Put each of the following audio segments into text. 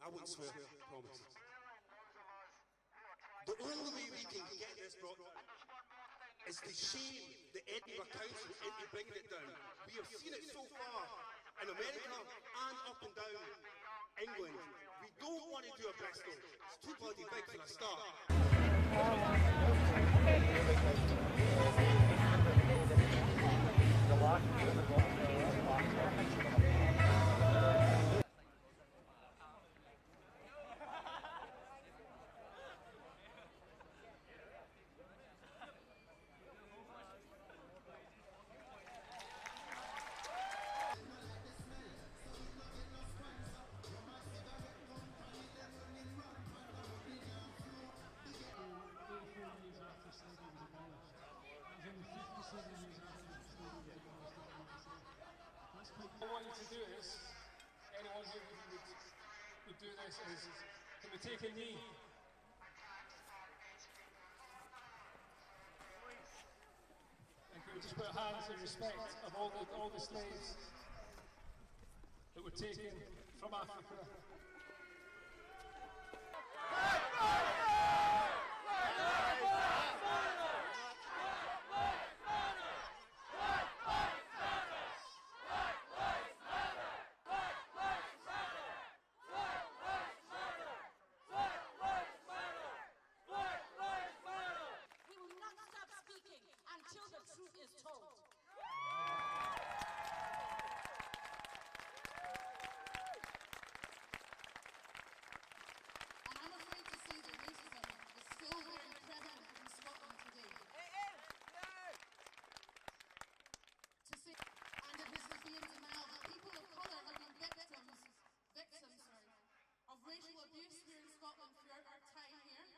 I wouldn't swear, promise. The only way we can get this brought down is to shame the Edinburgh Council into bringing it down. We have seen it so far in America and up and down England. We don't want to do a Bristol. It's too bloody big for a start. What I want you to do is, anyone here who would do this is, can we take a knee? And can we just put hands in respect of all the slaves that were taken from Africa? Until the truth is told. And I'm afraid to say that racism is still very prevalent in Scotland today. And it is the fear and denial that people of colour have been victims of racial abuse here in Scotland throughout our time here.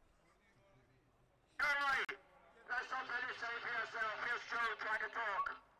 Let's not let you say for yourself. Here's Joe trying to talk.